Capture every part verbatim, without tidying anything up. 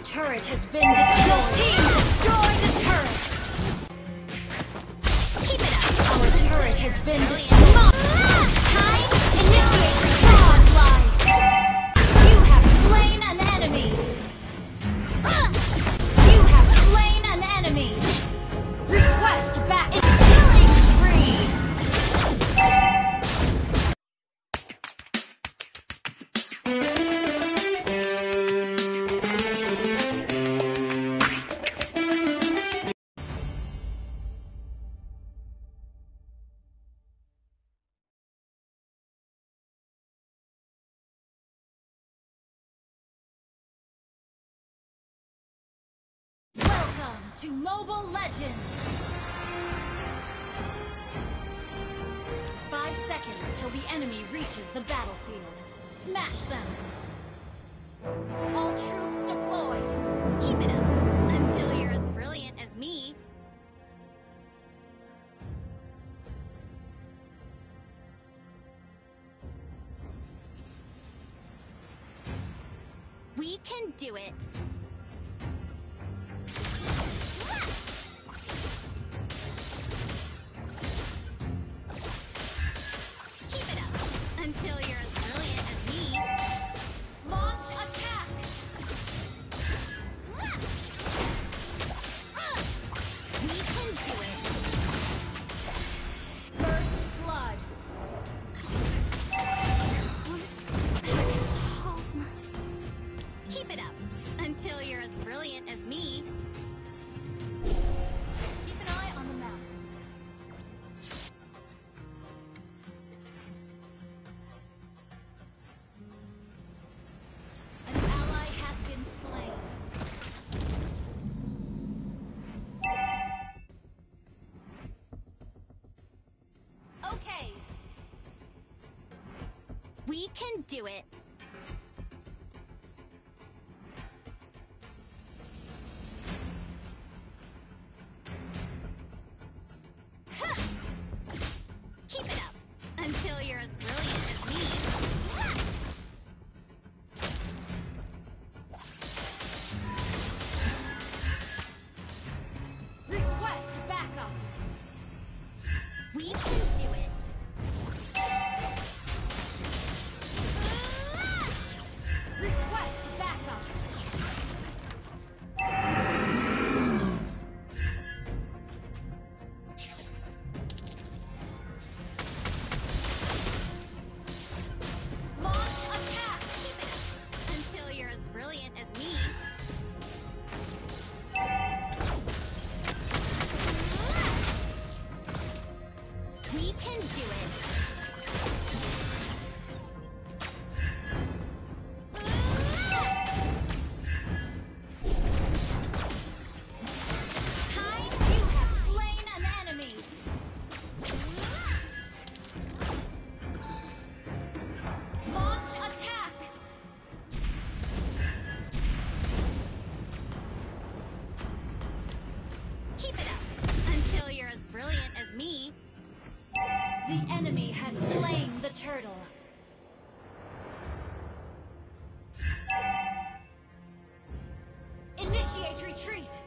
turret has been destroyed. Your team destroyed the turret. Keep it up. Our turret has been destroyed. Time to initiate onslaught. You have slain an enemy. You have slain an enemy. Request back. Killing spree. Welcome to Mobile Legends! Five seconds till the enemy reaches the battlefield. Smash them! All troops deployed. Keep it up until you're as brilliant as me. We can do it. Keep it up until you're as brilliant as me. Launch attack! We can do it. First blood. Keep it up until you're as brilliant as me. Keep an eye on the map. An ally has been slain. Okay. We can do it. Keep it up until you're as brilliant as me. Request backup. We can do it. Request backup. Launch attack. Keep it up until you're as brilliant as me. We can do it. Time. You have slain an enemy. Launch attack. Keep it up until you're as brilliant as me. The enemy has slain the turtle. Initiate retreat.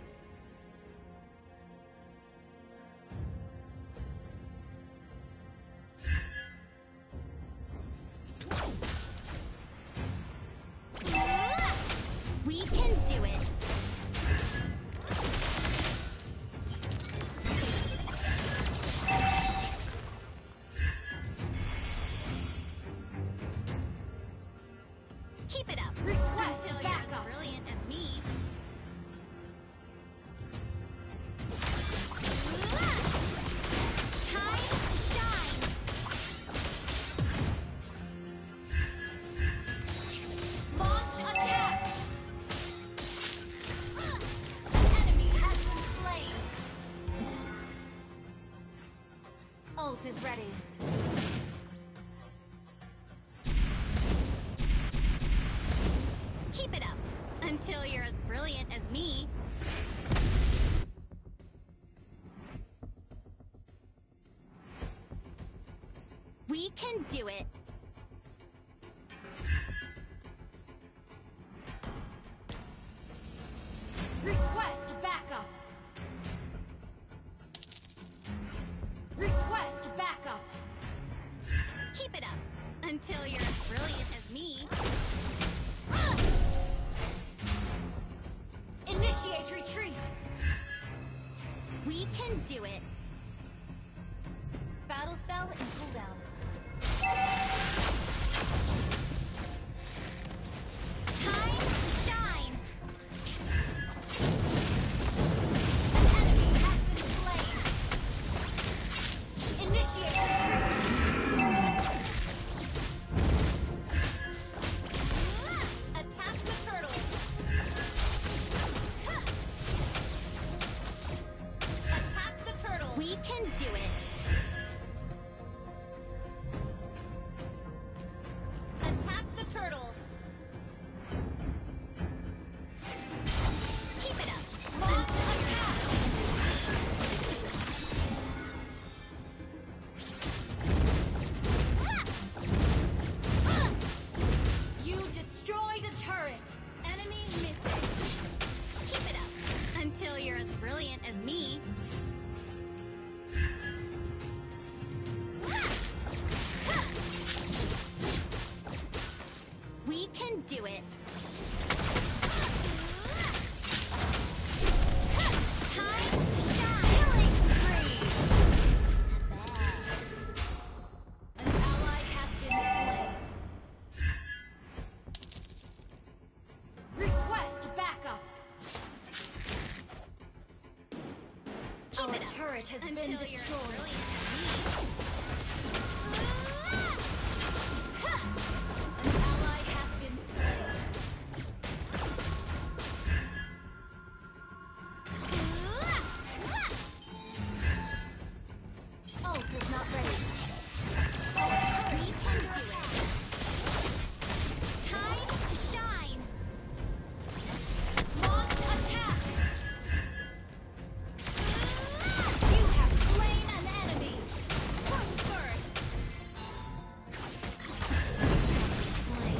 We can do it. Keep it up. Request until you're as backup. brilliant as me. Time to shine. Launch attack. An enemy has been slain. Ult is ready. Keep it up until you're as brilliant as me. We can do it. Until you're as brilliant as me. Initiate retreat. We can do it. Battle spell and cooldown. Time to shine. An enemy has been slain. Initiate retreat. Attack the turtle. Attack the turtle. We can do it. Attack the turtle. Keep it up. Launch attack. You destroyed a turret. Enemy missing. Keep it up. Until you're as brilliant as me. We can do it. Time to shine. Killing spree. An ally has been slain. Request backup. Keep Our it up. turret has Until been you're as destroyed. brilliant as me. An ally has been slain. Ult is not ready. We can do it. Time to shine. Launch attack. You have slain an enemy. Push first. Slain.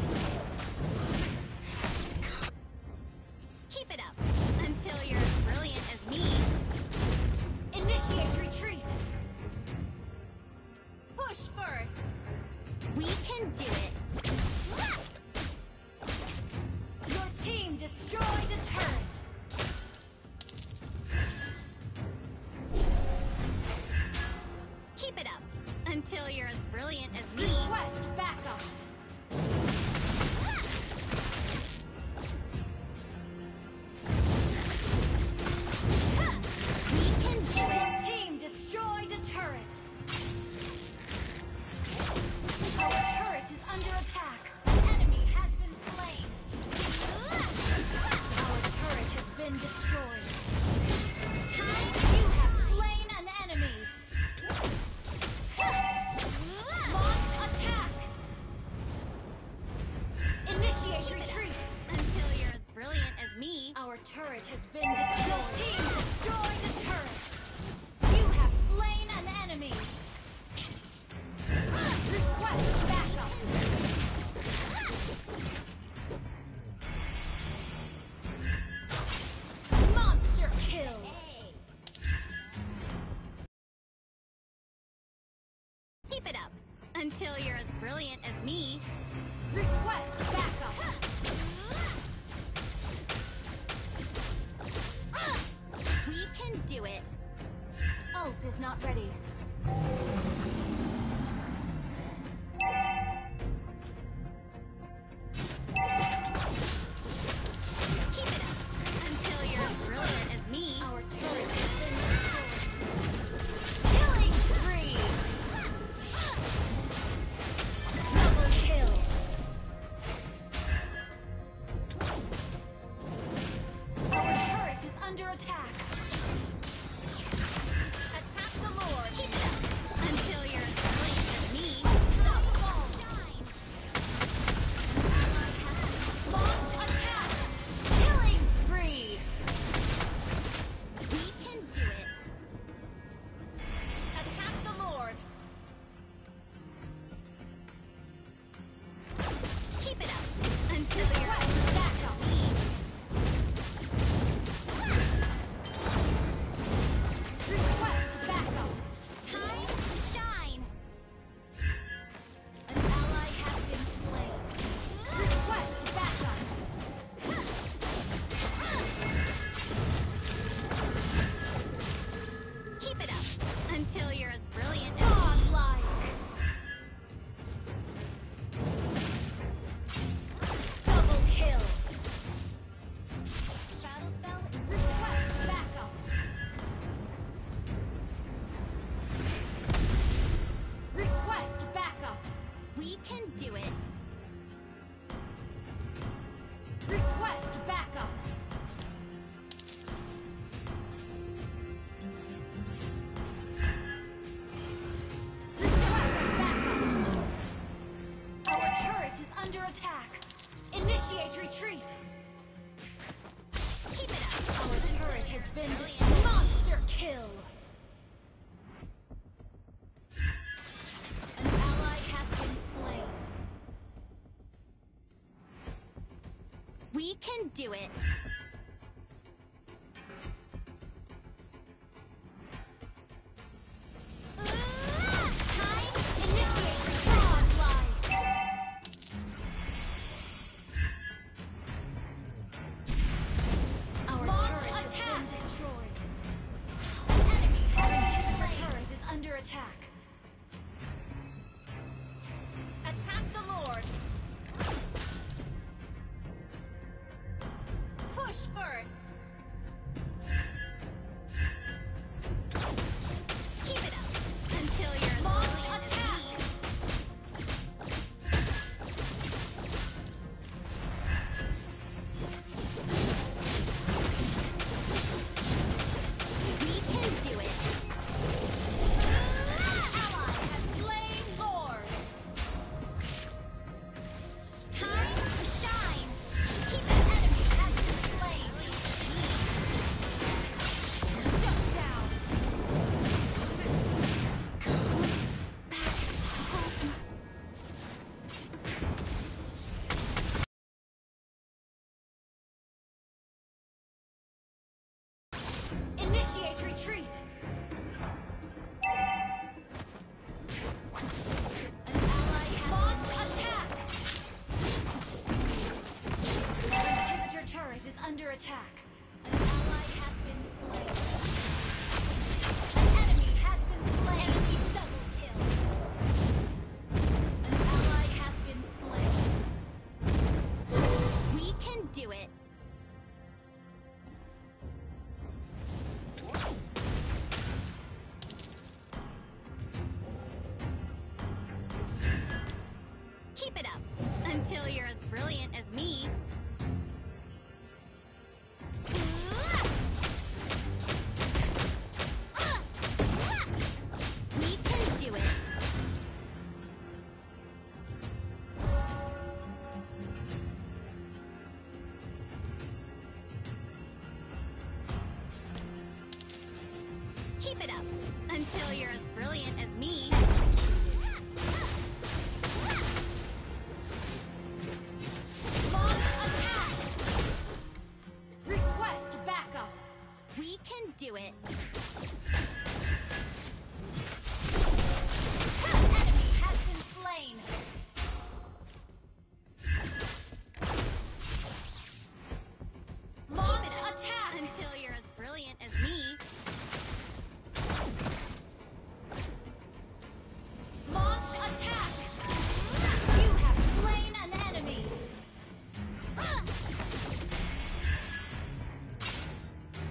Keep it up. Until you're as brilliant as me. Initiate retreat. Push first. We can do it. Your team destroyed a turret. Keep it up. Until you're as brilliant as me. Request backup. We can do Your it. team destroyed a turret. Our turret is under attack. An enemy has been slain. Our turret has been destroyed. Time You have slain an enemy. Launch attack. Initiate Keep it up. retreat. Until you're as brilliant as me. Our turret has been destroyed. Your team destroyed a turret. You have slain an enemy. Request backup. Monster kill. Keep it up. Until you're as brilliant as me. Request backup. We can do it. Ult is not ready. Keep it up. Until you're as brilliant as me. Our turret has been destroyed. Killing spree. Double kill. Our turret is under attack. Attack the Lord. Keep it up. Until you're as brilliant as me. Unstoppable. Shine. Launch attack. Killing spree. We can do it. Attack the Lord. Keep it up. Until you're as Request brilliant backup. as me. retreat! Keep it up. Our turret has been destroyed. Monster kill! An ally has been slain. We can do it. Attack! Attack the Lord! Push first! Keep it up until you're Launch as brilliant attack! as me. We can do it. Initiate retreat! An ally has Launch attack! Our inhibitor turret is under attack. An ally has been slain. An enemy has been slain. Enemy double kill. An ally has been slain. We can do it. Keep it up until you're as brilliant as me. We can do it. Keep it up until you're as brilliant as me. We can do it. Enemy has been slain. Launch attack until you're as brilliant as me. Launch attack. You have slain an enemy.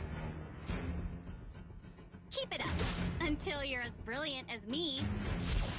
Keep it up until you're as brilliant as me.